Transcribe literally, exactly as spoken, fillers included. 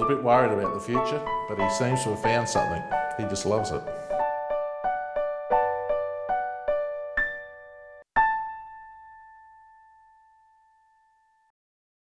was a bit worried about the future, but he seems to have found something. He just loves it.